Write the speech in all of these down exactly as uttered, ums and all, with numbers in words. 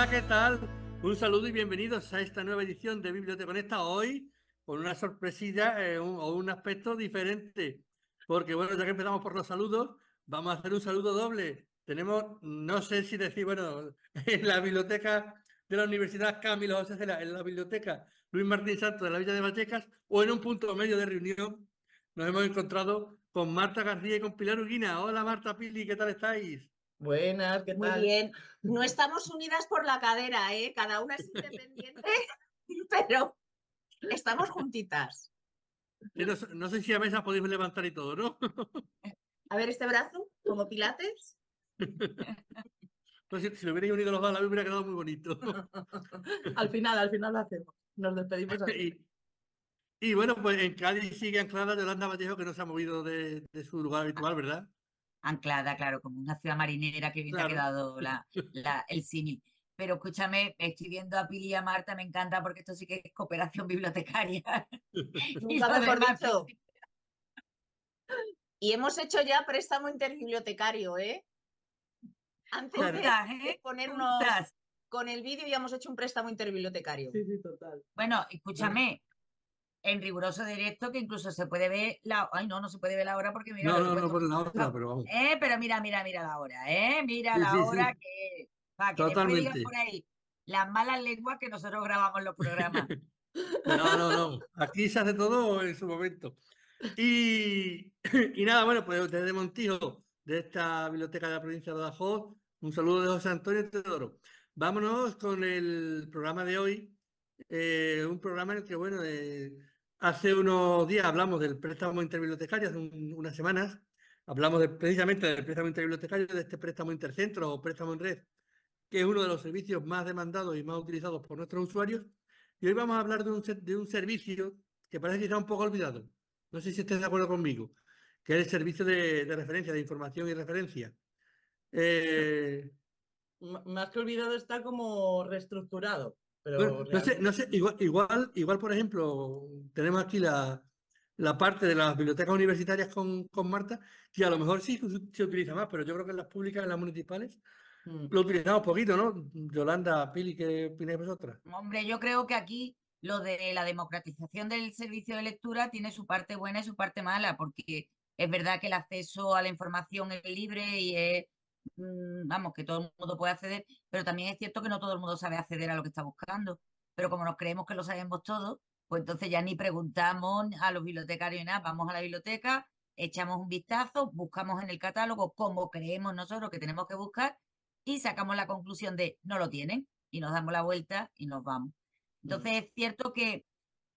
Hola, ¿qué tal? Un saludo y bienvenidos a esta nueva edición de Biblioteca Conecta. Hoy con una sorpresilla eh, un- o un aspecto diferente. Porque, bueno, ya que empezamos por los saludos, vamos a hacer un saludo doble. Tenemos, no sé si decir, bueno, en la biblioteca de la Universidad Camilo José Cela, en la biblioteca Luis Martín Santos de la Villa de Vallecas, o en un punto medio de reunión, nos hemos encontrado con Marta García y con Pilar Uguina. Hola, Marta, Pili, ¿qué tal estáis? Buenas, ¿qué Muy tal? bien. No estamos unidas por la cadera, ¿eh? Cada una es independiente, pero estamos juntitas. Que no, no sé si a mesa podéis levantar y todo, ¿no? A ver este brazo, como pilates. No sé, si lo hubierais unido los dos a la vez hubiera quedado muy bonito. Al final, al final lo hacemos. Nos despedimos así. Y, y bueno, pues en Cádiz sigue anclada Yolanda Vallejo, que no se ha movido de, de su lugar habitual, ¿verdad? Anclada, claro, como una ciudad marinera, que bien te ha Claro. quedado la, la- el símil. Pero escúchame, estoy viendo a Pili y a Marta, me encanta porque esto sí que es cooperación bibliotecaria. Y Nunca lo mejor demás, dicho. Y hemos hecho ya préstamo interbibliotecario, ¿eh? Antes Claro. de, juntas, de ¿eh? ponernos Juntas. con el vídeo ya hemos hecho un préstamo interbibliotecario. Sí, sí, total. Bueno, Bueno, escúchame, en riguroso directo, que incluso se puede ver la... Ay, no, no se puede ver la hora porque mira, no, lo he no, no puesto... por la otra, No, pero vamos. Eh, pero mira, mira, mira la hora, ¿eh? Mira Sí, la sí, hora sí, que... Para que después digan totalmente. por ahí las malas lenguas que nosotros grabamos los programas. No, no, no. Aquí se hace todo en su momento. Y, y nada, bueno, pues desde Montijo, de esta biblioteca de la provincia de Badajoz, un saludo de José Antonio Teodoro. Vámonos con el programa de hoy, eh, un programa en el que, bueno, eh, hace unos días hablamos del préstamo interbibliotecario, hace un- unas semanas, hablamos de- precisamente del préstamo interbibliotecario, de este préstamo intercentro o préstamo en red, que es uno de los servicios más demandados y más utilizados por nuestros usuarios. Y hoy vamos a hablar de un, ser- de un servicio que parece que está un poco olvidado. No sé si estés de acuerdo conmigo, que es el servicio de, de referencia, de información y referencia. Eh, m- más que olvidado está como reestructurado, pero bueno, no sé, no realmente sé, igual, igual, igual, por ejemplo, tenemos aquí la, la parte de las bibliotecas universitarias con, con Marta, que a lo mejor sí se utiliza más, pero yo creo que en las públicas, en las municipales, mm, lo utilizamos poquito, ¿no? Yolanda, Pili, ¿qué opináis vosotras? Hombre, yo creo que aquí lo de la democratización del servicio de lectura tiene su parte buena y su parte mala, porque es verdad que el acceso a la información es libre y es, mm, vamos, que todo el mundo puede acceder, pero también es cierto que no todo el mundo sabe acceder a lo que está buscando. Pero como nos creemos que lo sabemos todo, pues entonces ya ni preguntamos a los bibliotecarios ni nada, vamos a la biblioteca, echamos un vistazo, buscamos en el catálogo como creemos nosotros que tenemos que buscar y sacamos la conclusión de no lo tienen y nos damos la vuelta y nos vamos. mm, Entonces es cierto que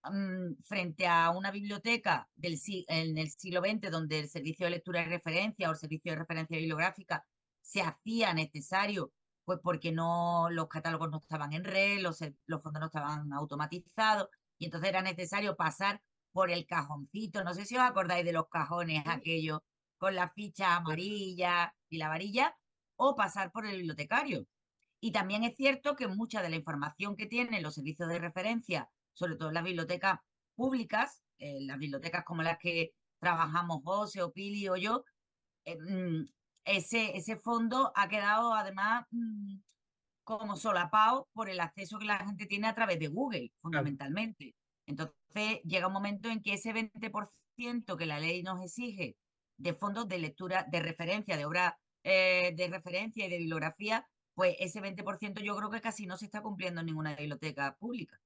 mm, frente a una biblioteca del, si- en el siglo veinte donde el servicio de lectura y referencia o el servicio de referencia bibliográfica se hacía necesario, pues porque no los catálogos no estaban en red, los, ser- los fondos no estaban automatizados y entonces era necesario pasar por el cajoncito. No sé si os acordáis de los cajones aquellos con la ficha amarilla y la varilla, o pasar por el bibliotecario. Y también es cierto que mucha de la información que tienen los servicios de referencia, sobre todo en las bibliotecas públicas, eh, las bibliotecas como las que trabajamos José o Pili o yo, eh, mm, ese, ese fondo ha quedado además mm, como solapado por el acceso que la gente tiene a través de Google, Claro. fundamentalmente. Entonces llega un momento en que ese veinte por ciento que la ley nos exige de fondos de lectura, de referencia, de obra eh, de referencia y de bibliografía, pues ese veinte por ciento yo creo que casi no se está cumpliendo en ninguna biblioteca pública.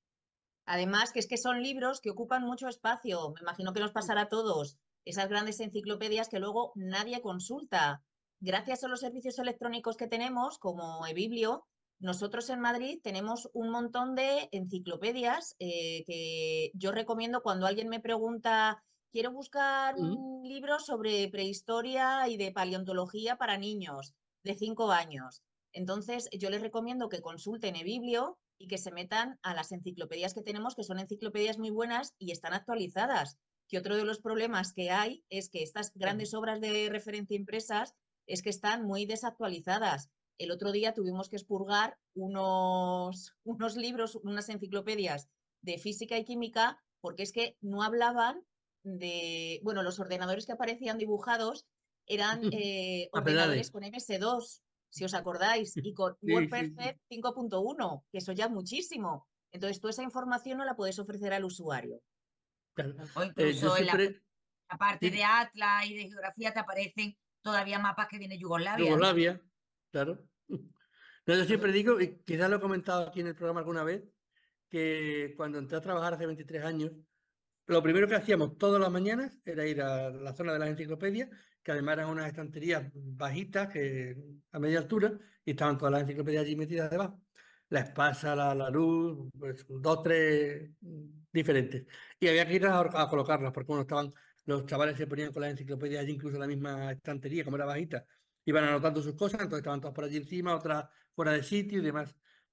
Además, que es que son libros que ocupan mucho espacio. Me imagino que nos pasará a todos. Esas grandes enciclopedias que luego nadie consulta. Gracias a los servicios electrónicos que tenemos, como eBiblio, nosotros en Madrid tenemos un montón de enciclopedias eh, que yo recomiendo cuando alguien me pregunta, quiero buscar Mm. un libro sobre prehistoria y de paleontología para niños de cinco años. Entonces, yo les recomiendo que consulten eBiblio y que se metan a las enciclopedias que tenemos, que son enciclopedias muy buenas y están actualizadas. Que otro de los problemas que hay es que estas Claro. grandes obras de referencia impresas es que están muy desactualizadas. El otro día tuvimos que expurgar unos, unos libros, unas enciclopedias de física y química, porque es que no hablaban de, bueno, los ordenadores que aparecían dibujados eran eh, A pedales. ordenadores con eme ese dos. si os acordáis, y con Sí, sí, WordPerfect cinco punto uno, que eso ya es muchísimo. Entonces, tú esa información no la puedes ofrecer al usuario. claro. O Eh, yo incluso en la, siempre, la parte sí, de Atlas y de geografía te aparecen todavía mapas que viene Yugoslavia, ¿no? Yugoslavia, claro. No, yo siempre Nosotros- digo, y quizás lo he comentado aquí en el programa alguna vez, que cuando entré a trabajar hace veintitrés años, lo primero que hacíamos todas las mañanas era ir a la zona de las enciclopedias, que además eran unas estanterías bajitas, que, a media altura, y estaban todas las enciclopedias allí metidas debajo. La Espasa, la Larousse, pues dos, tres mm, diferentes. Y había que ir a, a colocarlas, porque bueno, estaban, los chavales se ponían con las enciclopedias allí, incluso en la misma estantería, como era bajita, iban anotando sus cosas, entonces estaban todas por allí encima, otras fuera de sitio y demás.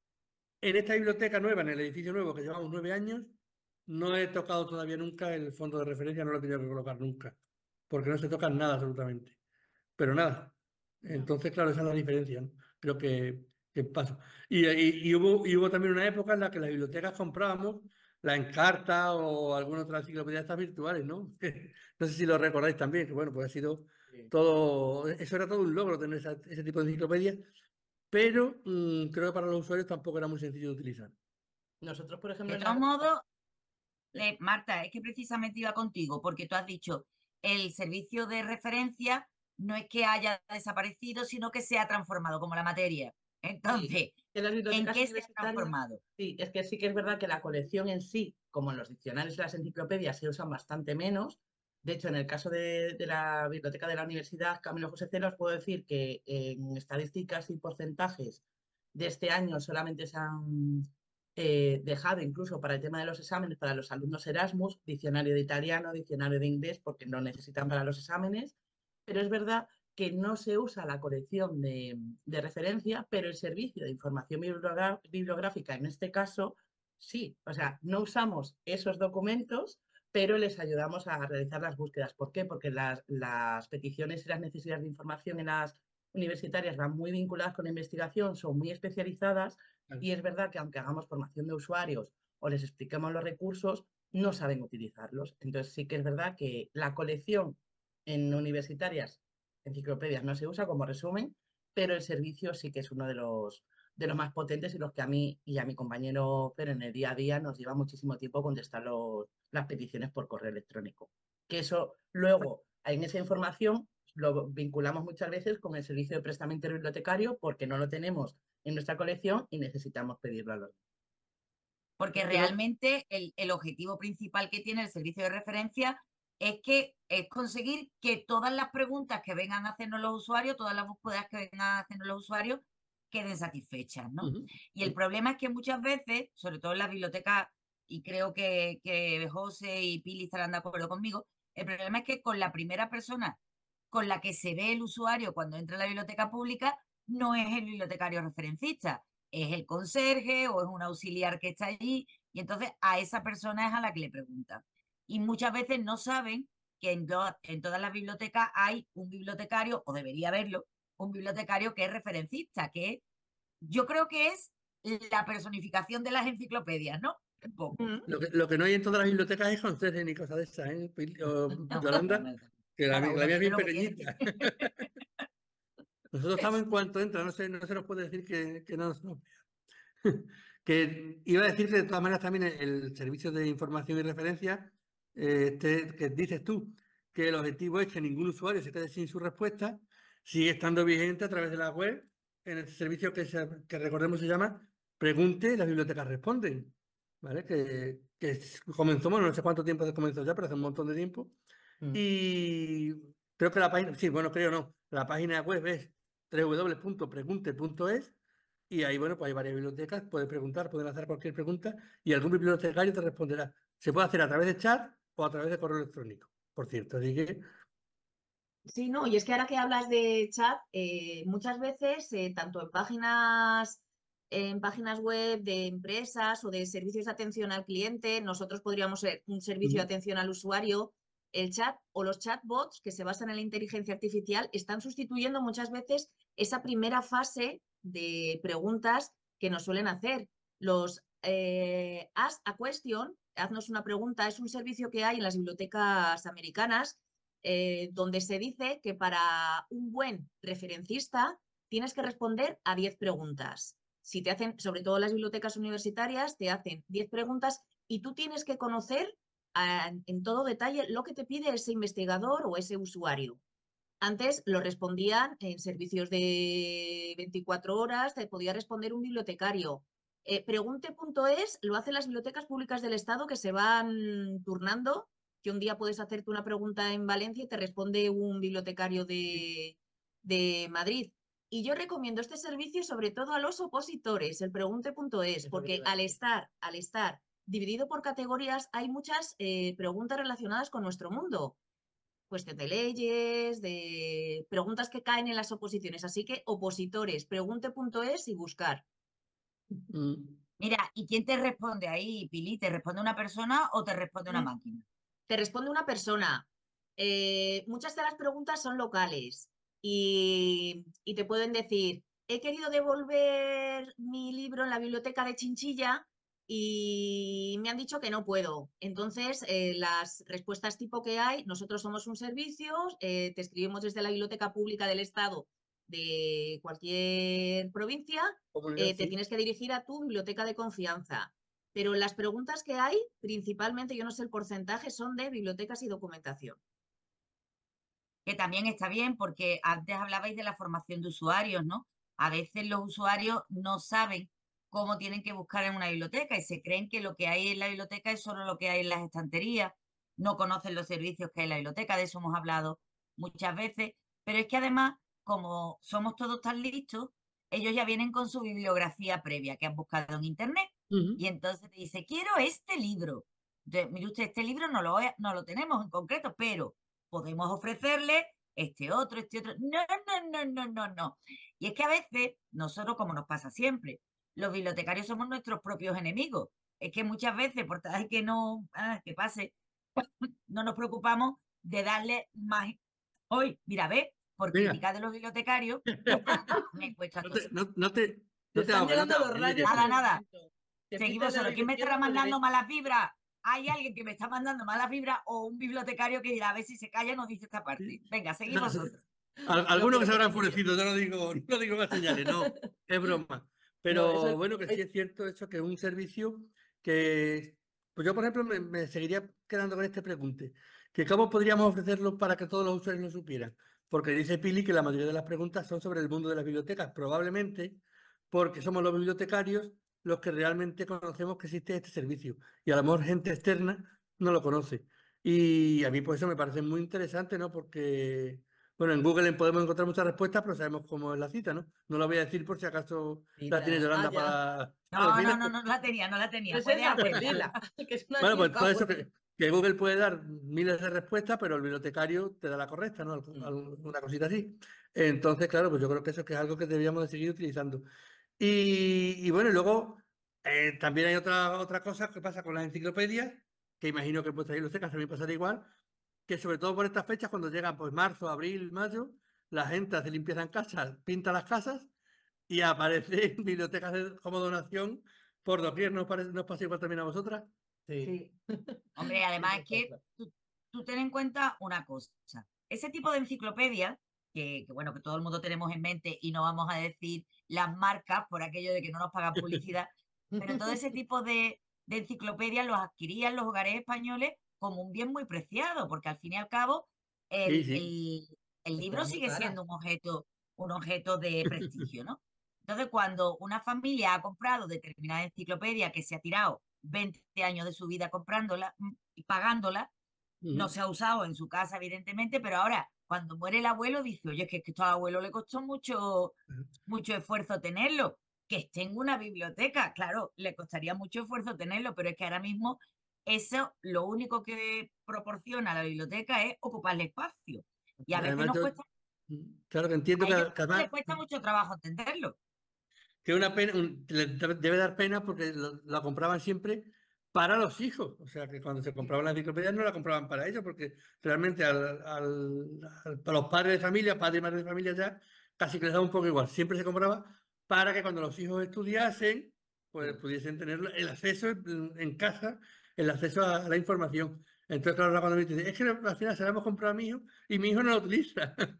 En esta biblioteca nueva, en el edificio nuevo, que llevamos nueve años, no he tocado todavía nunca el fondo de referencia, no lo he tenido que colocar nunca, porque no se toca nada absolutamente. Pero nada. Entonces, claro, esa es la diferencia, ¿no? Creo que, que pasa. Y, y- y hubo, y hubo también una época en la que las bibliotecas comprábamos la Encarta o alguna otra enciclopedia de estas virtuales, ¿no? No sé si lo recordáis también, que bueno, pues ha sido Sí. todo, eso era todo un logro tener esa- ese tipo de enciclopedias, pero mm, creo que para los usuarios tampoco era muy sencillo de utilizar. Nosotros, por ejemplo, De en todos la... modos, le- Marta, es que precisamente iba contigo, porque tú has dicho, el servicio de referencia no es que haya desaparecido, sino que se ha transformado como la materia. Sí, Entonces, que las ¿en bibliotecas qué se ha universitarias, transformado? sí, es que sí que es verdad que la colección en sí, como en los diccionarios y las enciclopedias, se usan bastante menos. De hecho, en el caso de, de la biblioteca de la Universidad Camilo José Cela, os puedo decir que en estadísticas y porcentajes de este año solamente se han eh, dejado, incluso para el tema de los exámenes, para los alumnos Erasmus, diccionario de italiano, diccionario de inglés, porque lo necesitan para los exámenes. Pero es verdad que no se usa la colección de, de referencia, pero el servicio de información bibliogra- bibliográfica, en este caso, sí. O sea, no usamos esos documentos, pero les ayudamos a realizar las búsquedas. ¿Por qué? Porque las, las peticiones y las necesidades de información en las universitarias van muy vinculadas con la investigación, son muy especializadas, Claro. y es verdad que aunque hagamos formación de usuarios o les expliquemos los recursos, no saben utilizarlos. Entonces sí que es verdad que la colección en universitarias, enciclopedias, no se usa como resumen, pero el servicio sí que es uno de los, de los más potentes y los que a mí y a mi compañero Fer en el día a día nos lleva muchísimo tiempo contestar los, las peticiones por correo electrónico. Que eso luego, en esa información, lo vinculamos muchas veces con el servicio de préstamo interbibliotecario porque no lo tenemos en nuestra colección y necesitamos pedirlo a los. Porque Yo lo- realmente el, el objetivo principal que tiene el servicio de referencia es que es conseguir que todas las preguntas que vengan a hacernos los usuarios, todas las búsquedas que vengan a hacernos los usuarios, queden satisfechas, ¿no? Ujú. Y el problema es que muchas veces, sobre todo en las bibliotecas, y creo que, que José y Pili estarán de acuerdo conmigo, el problema es que con la primera persona con la que se ve el usuario cuando entra a la biblioteca pública no es el bibliotecario referencista, es el conserje o es un auxiliar que está allí, y entonces a esa persona es a la que le preguntan. Y muchas veces no saben que en, to en todas las bibliotecas hay un bibliotecario, o debería haberlo, un bibliotecario que es referencista, que yo creo que es la personificación de las enciclopedias, ¿no? Un poco. Mm. Lo que, lo que no hay en todas las bibliotecas es conserje ni cosas de esas, ¿eh? Pil- o No, bueno, Yolanda, que la, cada mi- la uno mía es tiene bien lo que tiene. pequeñita. Nosotros estamos en cuanto entra, no se, no se nos puede decir que, que no nos no. Que iba a decir que de todas maneras también el, el servicio de información y referencia, eh, este, que dices tú, que el objetivo es que ningún usuario se quede sin su respuesta, sigue estando vigente a través de la web, en el servicio que, se- que recordemos se llama Pregunte y las bibliotecas responden, ¿vale? Que, que es- comenzó, bueno, no sé cuánto tiempo comenzó ya, pero hace un montón de tiempo. Mm. Y creo que la página, sí, bueno, creo no, la página web es doble u doble u doble u punto pregunte punto es y ahí, bueno, pues hay varias bibliotecas, puedes preguntar, puedes hacer cualquier pregunta y algún bibliotecario te responderá. Se puede hacer a través de chat o a través de correo electrónico, por cierto. Así que, Sí, no, y es que ahora que hablas de chat, eh, muchas veces, eh, tanto en páginas, en páginas web de empresas o de servicios de atención al cliente, nosotros podríamos ser un servicio de ujú, atención al usuario, el chat o los chatbots que se basan en la inteligencia artificial están sustituyendo muchas veces esa primera fase de preguntas que nos suelen hacer. Los eh, Ask a Question, haznos una pregunta, es un servicio que hay en las bibliotecas americanas, eh, donde se dice que para un buen referencista tienes que responder a diez preguntas. Si te hacen, sobre todo las bibliotecas universitarias, te hacen diez preguntas y tú tienes que conocer a, en todo detalle lo que te pide ese investigador o ese usuario. Antes lo respondían en servicios de veinticuatro horas, te podía responder un bibliotecario. Eh, Pregunte.es lo hacen las bibliotecas públicas del Estado que se van turnando, que un día puedes hacerte una pregunta en Valencia y te responde un bibliotecario de, de Madrid. Y yo recomiendo este servicio sobre todo a los opositores, el Pregunte.es, porque al estar, al estar dividido por categorías hay muchas eh, preguntas relacionadas con nuestro mundo. Cuestión de leyes, de preguntas que caen en las oposiciones. Así que opositores, Pregunte.es y buscar. Mm. Mira, ¿y quién te responde ahí, Pili? ¿Te responde una persona o te responde una Mm. máquina? Te responde una persona. Eh, muchas de las preguntas son locales y, y te pueden decir, he querido devolver mi libro en la biblioteca de Chinchilla y me han dicho que no puedo. Entonces, eh, las respuestas tipo que hay, nosotros somos un servicio, eh, te escribimos desde la Biblioteca Pública del Estado de cualquier provincia, Comunidad, eh, te sí. tienes que dirigir a tu biblioteca de confianza. Pero las preguntas que hay, principalmente, yo no sé el porcentaje, son de bibliotecas y documentación. Que también está bien porque antes hablabais de la formación de usuarios, ¿no? A veces los usuarios no saben cómo tienen que buscar en una biblioteca y se creen que lo que hay en la biblioteca es solo lo que hay en las estanterías, no conocen los servicios que hay en la biblioteca, de eso hemos hablado muchas veces, pero es que además, como somos todos tan listos, ellos ya vienen con su bibliografía previa que han buscado en internet Ujú. y entonces te dice, quiero este libro. Entonces, mire usted, este libro no lo, no lo tenemos en concreto, pero podemos ofrecerle este otro, este otro. No, no, no, no, no, no. Y es que a veces, nosotros, como nos pasa siempre, los bibliotecarios somos nuestros propios enemigos. Es que muchas veces, por tal que no, ah, que pase, no nos preocupamos de darle más. Hoy, mira, ve, por Venga. crítica de los bibliotecarios, me he puesto a No te, toser. no, no te, Te no te están ahogues, no te llegando los ahogues, rayos Lidia. Nada, en el nada. momento. Te Seguimos pitan la solo. ¿Quién me dirección estará de mandando derecha. malas vibras? Hay alguien que me está mandando malas vibras o un bibliotecario que dirá a ver si se calla nos dice esta parte. Venga, seguid vosotros. Al- No, Algunos que pero se habrán pequeñillo. enfurecido, yo no digo, no digo más señales, no, es broma. No, eso Pero bueno, que sí es- es cierto eso, que es un servicio que, pues yo por ejemplo me, me seguiría quedando con este pregunte, que cómo podríamos ofrecerlo para que todos los usuarios lo supieran. Porque dice Pili que la mayoría de las preguntas son sobre el mundo de las bibliotecas, probablemente porque somos los bibliotecarios los que realmente conocemos que existe este servicio y a lo mejor gente externa no lo conoce. Y a mí pues eso me parece muy interesante, ¿no? Porque... Bueno, en Google podemos encontrar muchas respuestas, pero sabemos cómo es la cita, ¿no? No la voy a decir por si acaso la tiene Cita. Ah, Yolanda ya. para, para el No, no, final. no, no, no la tenía, no la tenía. Pues Puede esa, pues hacerla. dila, que es una Bueno, pues chica todo eso buena. que, que Google puede dar miles de respuestas, pero el bibliotecario te da la correcta, ¿no? Algo- Mm. algo- Una cosita así. Entonces, claro, pues yo creo que eso que es algo que deberíamos de seguir utilizando. Y, y bueno, y luego eh, también hay otra, otra cosa que pasa con las enciclopedias, que imagino que en vuestras bibliotecas también pasará igual, que sobre todo por estas fechas, cuando llegan pues marzo, abril, mayo, la gente hace limpieza en casa, pinta las casas y aparece en bibliotecas de- como donación por doquier. ¿No os parece, no os pasa igual también a vosotras? Sí. Sí. Hombre, además es Eso que pasa. tú, tú ten en cuenta una cosa. Ese tipo de enciclopedia, que, que bueno, que todo el mundo tenemos en mente y no vamos a decir las marcas por aquello de que no nos pagan publicidad, pero todo ese tipo de, de enciclopedias los adquirían los hogares españoles como un bien muy preciado, porque al fin y al cabo Sí, el, sí. el, el libro Están muy sigue caras. siendo un objeto, un objeto de prestigio, ¿no? Entonces, cuando una familia ha comprado determinada enciclopedia que se ha tirado veinte años de su vida comprándola mm, y pagándola, no Ujú. se ha usado en su casa, evidentemente, pero ahora, cuando muere el abuelo, dice, oye, es que esto al abuelo le costó mucho, mucho esfuerzo tenerlo, que esté en una biblioteca, claro, le costaría mucho esfuerzo tenerlo, pero es que ahora mismo eso lo único que proporciona la biblioteca es ocuparle espacio. Y a veces Además, nos yo, cuesta, claro que entiendo a que, ellos que les además cuesta mucho trabajo entenderlo. que una pena, un- le debe debe dar pena porque lo, la compraban siempre para los hijos. O sea, que cuando se compraban las enciclopedias no la compraban para ellos, porque realmente al, al- al- a los padres de familia, padres y madres de familia ya, casi que les daba un poco igual. Siempre se compraba para que cuando los hijos estudiasen, pues Sí. pudiesen tener el acceso en, en casa, el acceso a, la información. Entonces, claro, ahora cuando me dicen, es que al final se la hemos comprado a mi hijo y mi hijo no lo utiliza.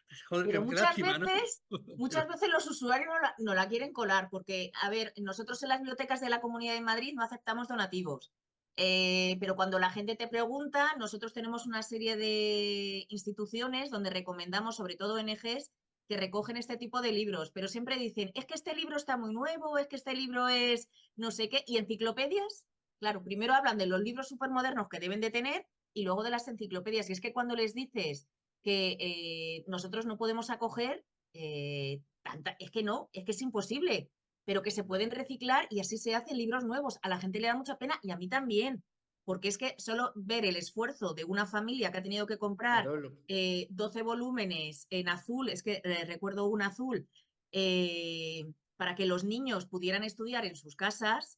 Joder, Pero qué, qué muchas lástima, ¿no? veces, muchas veces los usuarios no la, no la quieren colar, porque, a ver, nosotros en las bibliotecas de la Comunidad de Madrid no aceptamos donativos. Eh, pero cuando la gente te pregunta, nosotros tenemos una serie de instituciones donde recomendamos, sobre todo O N Ges, que recogen este tipo de libros, pero siempre dicen, es que este libro está muy nuevo, es que este libro es no sé qué, y enciclopedias, claro, primero hablan de los libros supermodernos que deben de tener y luego de las enciclopedias. Y es que cuando les dices que eh, nosotros no podemos acoger, eh, tanta, es que no, es que es imposible, pero que se pueden reciclar y así se hacen libros nuevos. A la gente le da mucha pena y a mí también, porque es que solo ver el esfuerzo de una familia que ha tenido que comprar Claro, lo- eh, doce volúmenes en azul, es que eh, recuerdo un azul, eh, para que los niños pudieran estudiar en sus casas,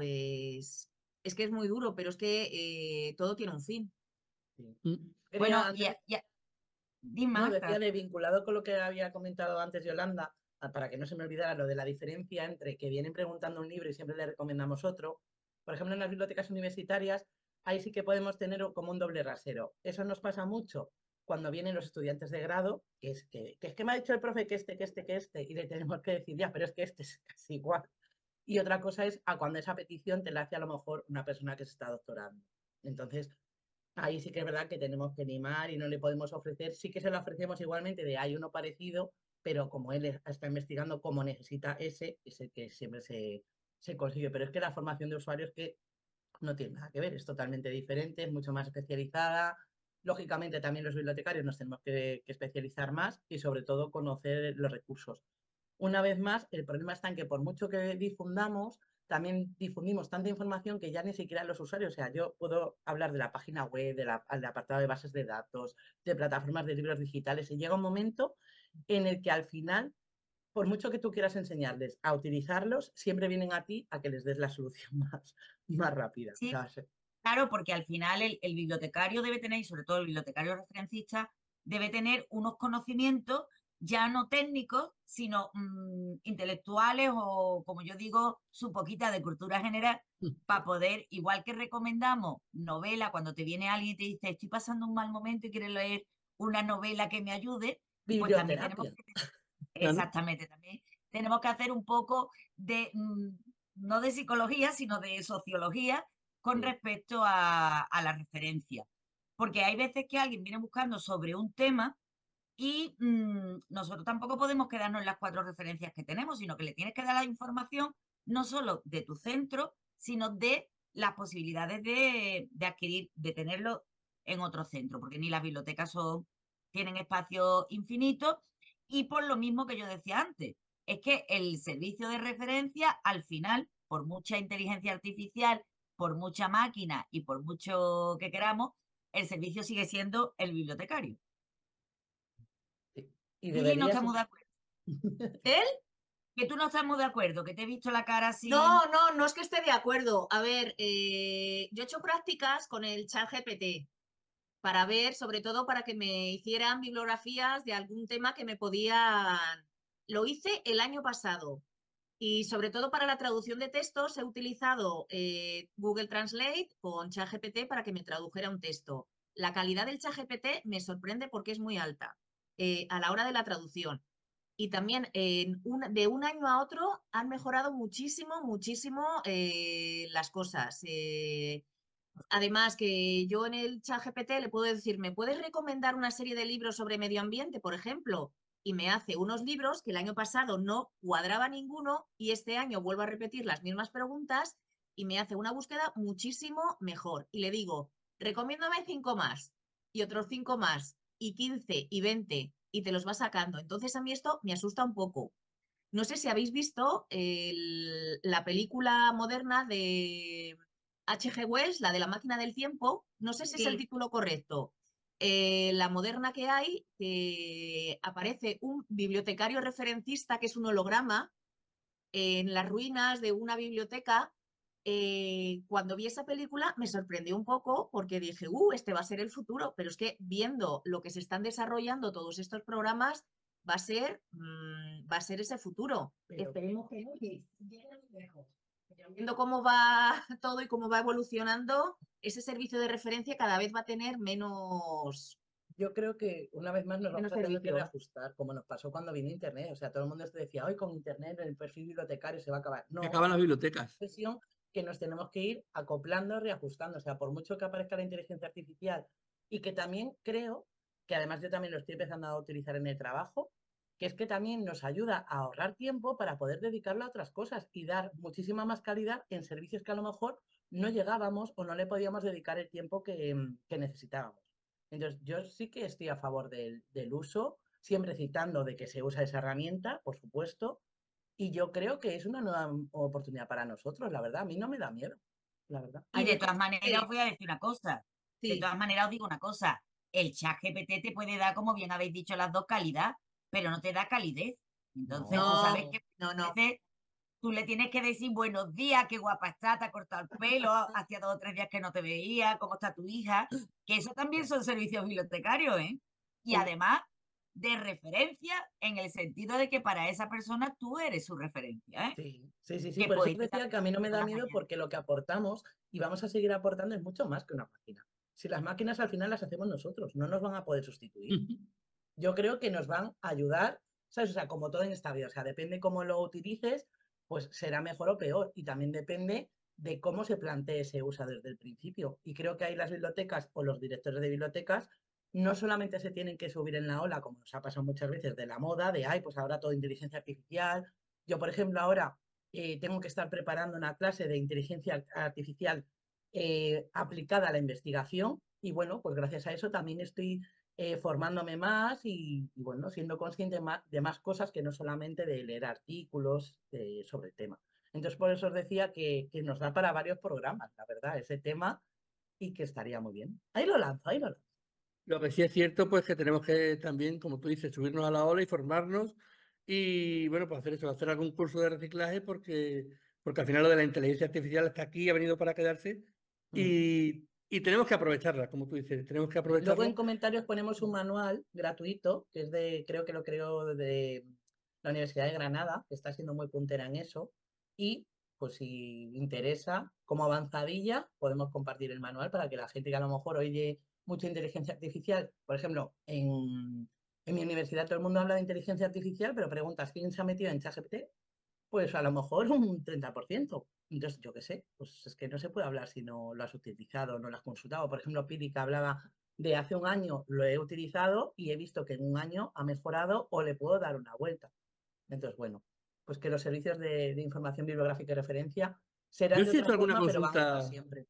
pues es que es muy duro, pero es que eh, todo tiene un fin. Sí. Mm. Quería, Bueno, antes y, de- y- di, no, decía Marta. de vinculado con lo que había comentado antes Yolanda, a- para que no se me olvidara lo de la diferencia entre que vienen preguntando un libro y siempre le recomendamos otro. Por ejemplo, en las bibliotecas universitarias, ahí sí que podemos tener como un doble rasero. Eso nos pasa mucho cuando vienen los estudiantes de grado, que es que, que es que me ha dicho el profe que este, que este, que este, y le tenemos que decir, ya, pero es que este es casi igual. Y otra cosa es a cuando esa petición te la hace a lo mejor una persona que se está doctorando. Entonces, ahí sí que es verdad que tenemos que animar y no le podemos ofrecer, sí que se lo ofrecemos igualmente de hay uno parecido, pero como él está investigando cómo necesita ese, es el que siempre se, se consigue. Pero es que la formación de usuarios que no tiene nada que ver, es totalmente diferente, es mucho más especializada. Lógicamente también los bibliotecarios nos tenemos que, que especializar más y sobre todo conocer los recursos. Una vez más, el problema está en que por mucho que difundamos, también difundimos tanta información que ya ni siquiera los usuarios, o sea, yo puedo hablar de la página web, de la, del apartado de bases de datos, de plataformas de libros digitales, y llega un momento en el que al final, por mucho que tú quieras enseñarles a utilizarlos, siempre vienen a ti a que les des la solución más, más rápida. O Sí, sea, se- claro, porque al final el, el bibliotecario debe tener, y sobre todo el bibliotecario referencista, debe tener unos conocimientos ya no técnicos, sino mm, intelectuales o, como yo digo, su poquita de cultura general para poder, igual que recomendamos novela, cuando te viene alguien y te dice, estoy pasando un mal momento y quiero leer una novela que me ayude, pues también tenemos biblioterapia. que, Claro. exactamente, también tenemos que hacer un poco de, mm, no de psicología, sino de sociología con Sí. respecto a, a la referencia. Porque hay veces que alguien viene buscando sobre un tema y mmm, nosotros tampoco podemos quedarnos en las cuatro referencias que tenemos, sino que le tienes que dar la información no solo de tu centro, sino de las posibilidades de, de adquirir, de tenerlo en otro centro, porque ni las bibliotecas son, tienen espacio infinito y por lo mismo que yo decía antes, es que el servicio de referencia al final, por mucha inteligencia artificial, por mucha máquina y por mucho que queramos, el servicio sigue siendo el bibliotecario. Sí. Y Lili no debería está ser... muy de acuerdo. ¿Él? Que tú no estás muy de acuerdo, que te he visto la cara así. No, no, no es que esté de acuerdo. A ver, eh, yo he hecho prácticas con el chat G P T para ver, sobre todo para que me hicieran bibliografías de algún tema que me podían... Lo hice el año pasado y sobre todo para la traducción de textos he utilizado eh, Google Translate con ChatGPT para que me tradujera un texto. La calidad del ChatGPT me sorprende porque es muy alta eh, a la hora de la traducción. Y también en un, de un año a otro han mejorado muchísimo, muchísimo eh, las cosas. Eh, además que yo en el chat G P T le puedo decir, ¿me puedes recomendar una serie de libros sobre medio ambiente, por ejemplo? Y me hace unos libros que el año pasado no cuadraba ninguno y este año vuelvo a repetir las mismas preguntas y me hace una búsqueda muchísimo mejor. Y le digo, recomiéndame cinco más y otros cinco más y quince y veinte y te los va sacando. Entonces a mí esto me asusta un poco. No sé si habéis visto el- la película moderna de H G. Wells, la de la máquina del tiempo. No sé si es el Sí, título correcto. Eh, la moderna que hay, que aparece un bibliotecario referencista que es un holograma en las ruinas de una biblioteca. Eh, cuando vi esa película me sorprendió un poco porque dije, uh, este va a ser el futuro, pero es que viendo lo que se están desarrollando todos estos programas, va a ser, mmm, va a ser ese futuro. Pero Esperemos que no, que llegue muy lejos. Pero viendo cómo va todo y cómo va evolucionando, ese servicio de referencia cada vez va a tener menos, yo creo que una vez más nos Menos vamos a tener que servicio. reajustar, como nos pasó cuando vino Internet. O sea, todo el mundo te decía, hoy con Internet el perfil bibliotecario se va a acabar. Que No, acaban las bibliotecas. profesión que nos tenemos que ir acoplando, reajustando. O sea, por mucho que aparezca la inteligencia artificial y que también creo que además yo también lo estoy empezando a utilizar en el trabajo, que es que también nos ayuda a ahorrar tiempo para poder dedicarlo a otras cosas y dar muchísima más calidad en servicios que a lo mejor no llegábamos o no le podíamos dedicar el tiempo que, que necesitábamos. Entonces, yo sí que estoy a favor del, del uso, siempre citando de que se usa esa herramienta, por supuesto, y yo creo que es una nueva oportunidad para nosotros, la verdad. A mí no me da miedo, la verdad. Y A de mí, todas maneras sí, os voy a decir una cosa. De sí. todas maneras os digo una cosa. El chat G P T te puede dar, como bien habéis dicho las dos, calidad, pero no te da calidez. Entonces tú sabes No, que no, a no. veces tú le tienes que decir buenos días, qué guapa está, te ha cortado el pelo, hacía dos o tres días que no te veía, cómo está tu hija, que eso también son servicios bibliotecarios, ¿eh? Y Pues, además de referencia en el sentido de que para esa persona tú eres su referencia, ¿eh? sí, sí, sí, sí. Que Por eso puede os estar decía que a mí no me todas da las miedo mañanas. porque lo que aportamos y vamos a seguir aportando es mucho más que una máquina. Si las máquinas al final las hacemos nosotros, no nos van a poder sustituir. Yo creo que nos van a ayudar, ¿sabes? O sea, como todo en esta vida, o sea, depende cómo lo utilices, pues será mejor o peor. Y también depende de cómo se plantee ese uso desde el principio. Y creo que ahí las bibliotecas o los directores de bibliotecas no solamente se tienen que subir en la ola, como nos ha pasado muchas veces, de la moda, de, ay, pues ahora todo inteligencia artificial. Yo, por ejemplo, ahora eh, tengo que estar preparando una clase de inteligencia artificial eh, aplicada a la investigación y bueno, pues gracias a eso también estoy eh, formándome más y, y, bueno, siendo consciente más, de más cosas que no solamente de leer artículos de, sobre el tema. Entonces, por eso os decía que, que nos da para varios programas, la verdad, ese tema y que estaría muy bien. Ahí lo lanzo, ahí lo lanzo. Lo que sí es cierto, pues que tenemos que también, como tú dices, subirnos a la ola y formarnos y, bueno, pues hacer eso, hacer algún curso de reciclaje porque, porque al final lo de la inteligencia artificial está aquí, ha venido para quedarse Mm. y, y tenemos que aprovecharla, como tú dices, tenemos que Luego en aprovecharlo. comentarios ponemos un manual gratuito, que es de, creo que lo creó de la Universidad de Granada, que está siendo muy puntera en eso. Y pues si interesa, como avanzadilla, podemos compartir el manual para que la gente que a lo mejor oye mucha inteligencia artificial, por ejemplo, en, en mi universidad todo el mundo habla de inteligencia artificial, pero preguntas quién se ha metido en ChatGPT, pues a lo mejor un treinta por ciento. Entonces, yo qué sé, pues es que no se puede hablar si no lo has utilizado, no lo has consultado. Por ejemplo, Pili, que hablaba de hace un año, lo he utilizado y he visto que en un año ha mejorado o le puedo dar una vuelta. Entonces, bueno, pues que los servicios de, de información bibliográfica y referencia serán Yo de sí he otra hecho alguna forma, pero van a estar consulta, siempre.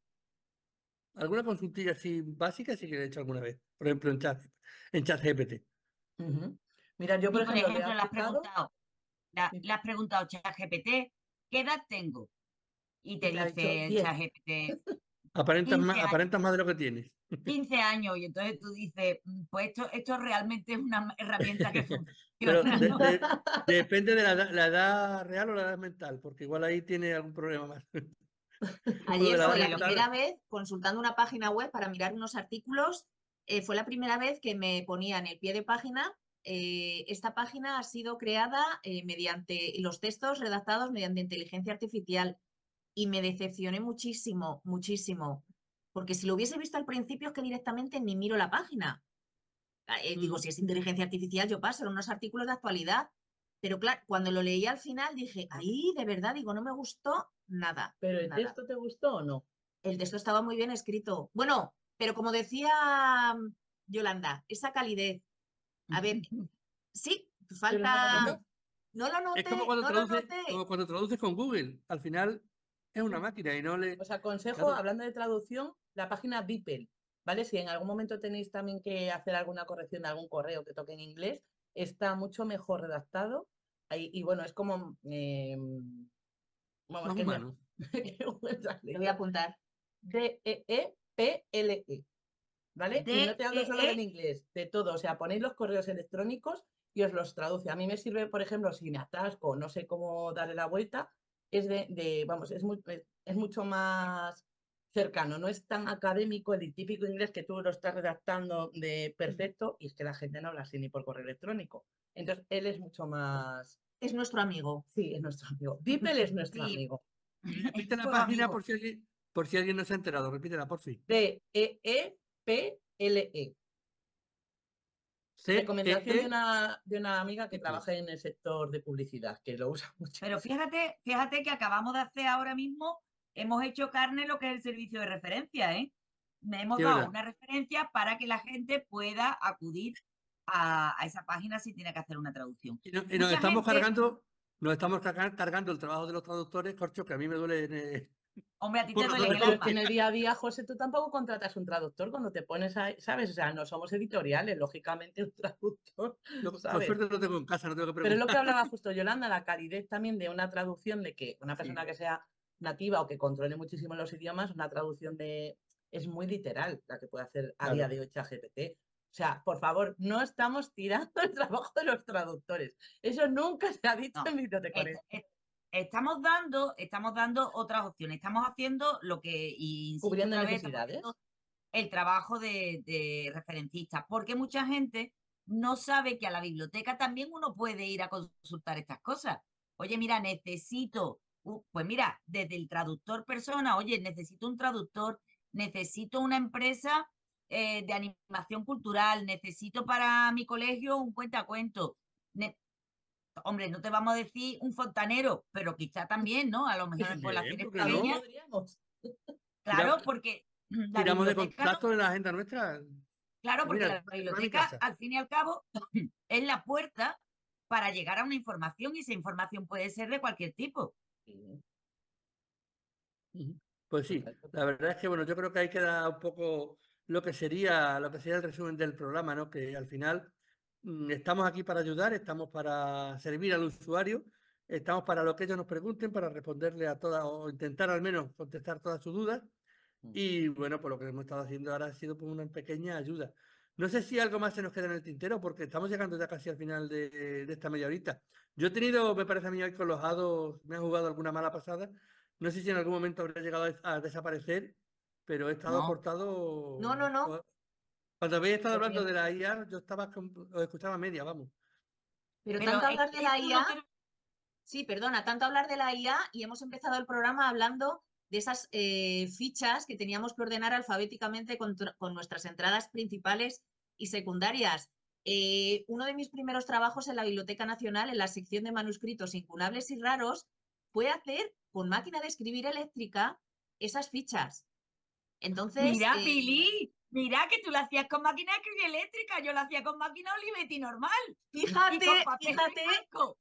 alguna consultilla así básica sí que la he hecho alguna vez, por ejemplo en chat, en ChatGPT. Ujú. Mira, yo, por Y por ejemplo, le he ejemplo, le has aplicado preguntado, la- le has preguntado a ChatGPT, ¿qué edad tengo? Y y te me ha dicho dice el diez. ChatGPT, Aparentas más, quince años. aparentas más de lo que tienes. quince años, y entonces tú dices, "Mm, pues esto, esto realmente es una herramienta que Pero funciona, de- ¿no?". de- depende de la, edad- la edad real o la edad mental, porque igual ahí tiene algún problema más. Con lo de Ayer la edad fue la Hombre, lo que primera mental, vez, consultando una página web para mirar unos artículos, eh, fue la primera vez que me ponía en el pie de página, eh, esta página ha sido creada eh, mediante los textos redactados mediante inteligencia artificial y me decepcioné muchísimo, muchísimo, porque si lo hubiese visto al principio es que directamente ni miro la página. Ah, eh, digo, mm, si es inteligencia artificial, yo paso, eran unos artículos de actualidad. Pero claro, cuando lo leí al final dije, ahí de verdad, digo, no me gustó nada, ¿Pero el nada. texto te gustó o no? El texto estaba muy bien escrito. Bueno, pero como decía mm, Yolanda, esa calidez. A ver, sí, Pero no lo falta. notas. claro. No lo Es como noté, cuando no lo traduces, noté. como cuando traduces con Google. Al final es una máquina y no le. Os aconsejo, Claro, hablando de traducción, la página DeepL, ¿vale? Si en algún momento tenéis también que hacer alguna corrección de algún correo que toque en inglés, está mucho mejor redactado. Ahí- y bueno, es como, eh, vamos, más que es mejor. humano. Lo voy a apuntar. D E E P L E, ¿vale? Y no te hablo solo D E E, del inglés, de todo. O sea, ponéis los correos electrónicos y os los traduce. A mí me sirve, por ejemplo, si me atasco, no sé cómo darle la vuelta, es de, de vamos, es, muy, es, es mucho más cercano, no es tan académico el típico inglés que tú lo estás redactando de perfecto y es que la gente no habla así ni por correo electrónico. Entonces, él es mucho más, Es nuestro amigo. sí, es nuestro amigo. DeepL es nuestro sí, amigo. Y es repite la tu página amigo. por si alguien, por si alguien no se ha enterado. Repítela, por fin. D E E P L E. C Recomendación E de E una, de una amiga que X. trabaja en el sector de publicidad, que lo usa mucho. Pero fíjate, fíjate que acabamos de hacer ahora mismo, hemos hecho carne lo que es el servicio de referencia, ¿eh? Me hemos Sí, dado verdad. una referencia para que la gente pueda acudir a, a esa página si tiene que hacer una traducción. Y, no- y nos Mucha estamos gente, cargando, nos estamos carga- cargando el trabajo de los traductores, corcho, que a mí me duele en, eh, hombre, a ti por te duele en razones el Pero es alma. que en el día a día, José, tú tampoco contratas un traductor cuando te pones a, ¿sabes? O sea, no somos editoriales, lógicamente un traductor, Yo, por ¿sabes? suerte lo tengo en casa, no tengo que Pero es lo que preguntar. hablaba justo Yolanda, la calidez también de una traducción, de que una persona Sí, que sea nativa o que controle muchísimo los idiomas, una traducción de es muy literal la que puede hacer a día claro. de hoy ChatGPT. O sea, por favor, no estamos tirando el trabajo de los traductores. Eso nunca se ha dicho No, en Bibliotecones. est- est- estamos dando, estamos dando otras opciones. Estamos haciendo lo que, y insisto Cubriendo otra vez, estamos necesidades. haciendo el trabajo de, de referencista, porque mucha gente no sabe que a la biblioteca también uno puede ir a consultar estas cosas. Oye, mira, necesito, uh, pues mira, desde el traductor persona, oye, necesito un traductor, necesito una empresa eh, de animación cultural, necesito para mi colegio un cuentacuentos. Ne- Hombre, no te vamos a decir un fontanero, pero quizá también, ¿no? A lo mejor en También, poblaciones ¿por qué También pequeñas, no? podríamos. Tira- claro, porque la tiramos de biblioteca no. contacto en la agenda nuestra. Claro, Pues porque mira, la va a mi biblioteca, casa. al fin y al cabo, es la puerta para llegar a una información y esa información puede ser de cualquier tipo. Sí, Ujú. Pues sí, total, la total. verdad es que bueno, yo creo que ahí queda un poco lo que sería, lo que sería el resumen del programa, ¿no? Que al final mm, estamos aquí para ayudar, estamos para servir al usuario, estamos para lo que ellos nos pregunten, para responderle a todas, o intentar al menos contestar todas sus dudas. Mm. Y bueno, pues lo que hemos estado haciendo ahora ha sido pues, una pequeña ayuda. No sé si algo más se nos queda en el tintero, porque estamos llegando ya casi al final de, de esta media horita. Yo he tenido, me parece a mí, hoy con los hados, me han jugado alguna mala pasada. No sé si en algún momento habré llegado a, a desaparecer, pero he estado No, cortado. No, no, no. o- Cuando habéis estado Pues hablando bien, de la I A, yo estaba, con- os escuchaba a media, vamos. Pero pero tanto es hablar de que la esto no I A, te- sí, perdona, tanto hablar de la I A y hemos empezado el programa hablando de esas eh, fichas que teníamos que ordenar alfabéticamente con, tr- con nuestras entradas principales y secundarias. Eh, uno de mis primeros trabajos en la Biblioteca Nacional, en la sección de manuscritos incunables y raros, fue hacer con máquina de escribir eléctrica esas fichas. Entonces, Mira, eh, Pili, mira que tú lo hacías con máquina de escribir eléctrica, yo lo hacía con máquina Olivetti normal y con fíjate, papel en fíjate blanco.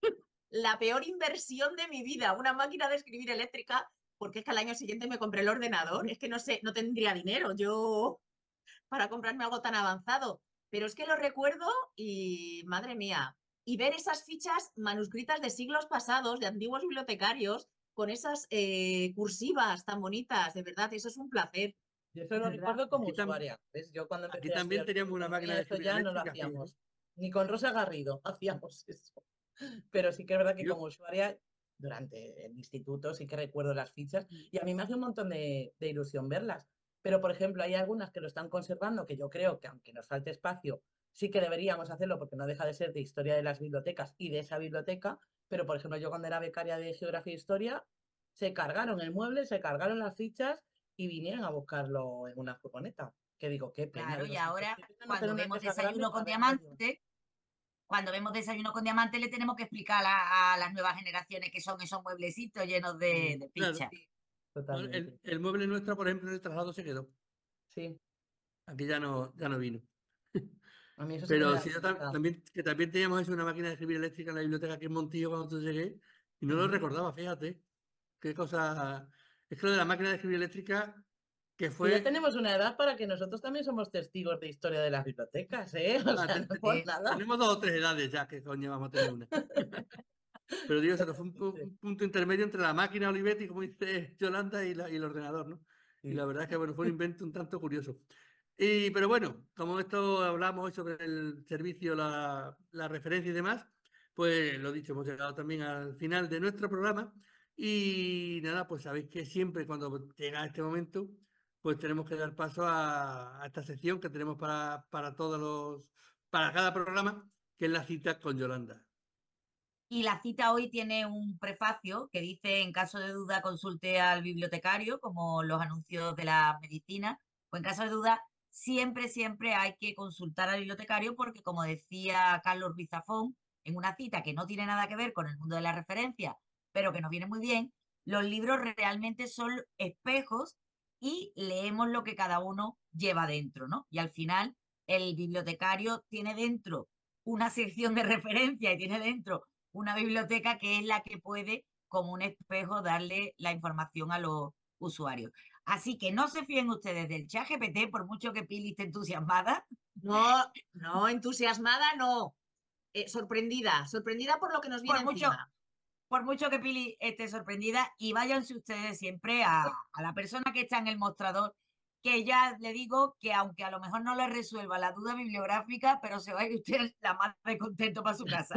la peor inversión de mi vida, una máquina de escribir eléctrica, porque es que al año siguiente me compré el ordenador, es que no sé, no tendría dinero yo para comprarme algo tan avanzado, pero es que lo recuerdo y madre mía, y ver esas fichas manuscritas de siglos pasados, de antiguos bibliotecarios, con esas eh, cursivas tan bonitas, de verdad, eso es un placer, yo eso de lo verdad. recuerdo como Aquí, tam- usuaria. ¿Ves? Yo cuando aquí empecé a también estudiar teníamos una máquina biblioteconomía, de eso escribir ya no lo eléctrica, fíjate. hacíamos. Ni con Rosa Garrido hacíamos eso. Pero sí que es verdad que Yo, como usuaria, durante el instituto sí que recuerdo las fichas y a mí me hace un montón de, de ilusión verlas. Pero, por ejemplo, hay algunas que lo están conservando, que yo creo que aunque nos falte espacio, sí que deberíamos hacerlo porque no deja de ser de historia de las bibliotecas y de esa biblioteca. Pero, por ejemplo, yo cuando era becaria de Geografía e Historia, se cargaron el mueble, se cargaron las fichas y vinieron a buscarlo en una furgoneta. Que digo, qué pena Claro, de y los ahora científicos no tener cuando una vemos empresa grande Desayuno para con haberlo llevado. Diamante, cuando vemos Desayuno con Diamante le tenemos que explicar a, a las nuevas generaciones qué son esos mueblecitos llenos de, Mm, de claro, fichas. bueno, el, totalmente. el mueble nuestro, por ejemplo, en el traslado se quedó. Sí, Aquí ya no, ya no vino. a mí eso sí que me Pero da sí, yo tam- vergüenza. también, que también teníamos eso, una máquina de escribir eléctrica en la biblioteca aquí en Montillo cuando yo llegué, y no lo Ujú. recordaba, fíjate. Qué cosa. Es que lo de la máquina de escribir eléctrica, que Que ya fue. tenemos una edad para que nosotros también somos testigos de historia de las bibliotecas, ¿eh? O Ah, sea, ten- no ten- por Eh, nada. tenemos dos o tres edades ya, que coño vamos a tener una. Pero digo, eso que fue un, pu- un punto intermedio entre la máquina Olivetti, como dice Yolanda, y, la- y el ordenador, ¿no? Y la Sí. verdad es que bueno, fue un invento un tanto curioso. Y, pero bueno, como esto hablamos hoy sobre el servicio, la, la referencia y demás, pues lo dicho, hemos llegado también al final de nuestro programa. Y nada, pues sabéis que siempre cuando llega este momento, pues tenemos que dar paso a, a esta sección que tenemos para, para todos los, para cada programa, que es la cita con Yolanda. Y la cita hoy tiene un prefacio que dice, en caso de duda, consulte al bibliotecario, como los anuncios de la medicina, o en caso de duda, siempre, siempre hay que consultar al bibliotecario porque, como decía Carlos Ruiz Zafón, en una cita que no tiene nada que ver con el mundo de la referencia, pero que nos viene muy bien, los libros realmente son espejos y leemos lo que cada uno lleva dentro, ¿no? Y al final el bibliotecario tiene dentro una sección de referencia y tiene dentro una biblioteca que es la que puede, como un espejo, darle la información a los usuarios. Así que no se fíen ustedes del ChatGPT, por mucho que Pili esté entusiasmada. No, no, entusiasmada no. Eh, sorprendida, sorprendida por lo que nos viene Por mucho, encima. por mucho que Pili esté sorprendida, y váyanse ustedes siempre a, a la persona que está en el mostrador, que ya le digo que aunque a lo mejor no le resuelva la duda bibliográfica, pero se va a ir usted la más de contento para su casa.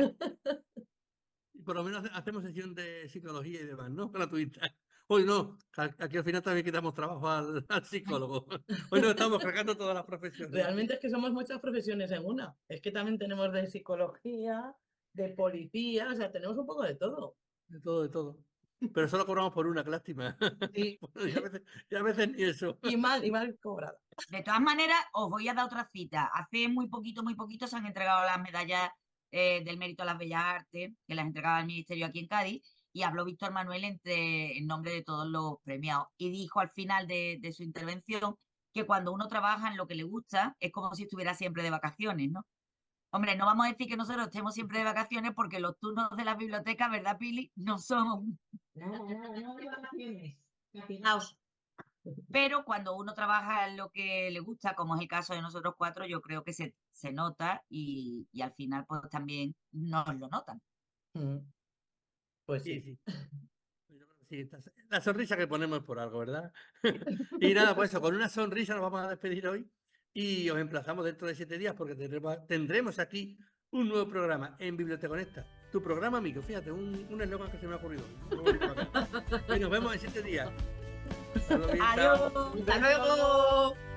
Y por lo menos hacemos sesión de psicología y demás, ¿no? Gratuita. Hoy no, aquí al final también quitamos trabajo al, al psicólogo. Hoy nos estamos cargando todas las profesiones. Realmente es que somos muchas profesiones en una. Es que también tenemos de psicología, de policía, o sea, tenemos un poco de todo. De todo, de todo. Pero solo cobramos por una, qué lástima. Sí. Bueno, y, a veces, y a veces ni eso. Y mal, y mal cobrada. De todas maneras, os voy a dar otra cita. Hace muy poquito, muy poquito se han entregado las medallas eh, del mérito a las bellas artes, que las entregaba el Ministerio aquí en Cádiz, y habló Víctor Manuel entre, en nombre de todos los premiados. Y dijo al final de, de su intervención que cuando uno trabaja en lo que le gusta, es como si estuviera siempre de vacaciones, ¿no? Hombre, no vamos a decir que nosotros estemos siempre de vacaciones porque los turnos de la biblioteca, ¿verdad, Pili? No son... No, no, no, de vacaciones. Catinaos. Pero cuando uno trabaja en lo que le gusta, como es el caso de nosotros cuatro, yo creo que se, se nota y, y al final pues también nos lo notan. Mm. Pues Sí, sí. sí. Yo creo que sí, esta- la sonrisa que ponemos es por algo, ¿verdad? Y nada, pues eso, con una sonrisa nos vamos a despedir hoy y os emplazamos dentro de siete días porque tendremos, tendremos aquí un nuevo programa en Biblioteconecta. Tu programa amigo, fíjate, un, un eslogan que se me ha ocurrido. Y nos vemos en siete días. Hasta luego, chao. Adiós. ¡Hasta luego!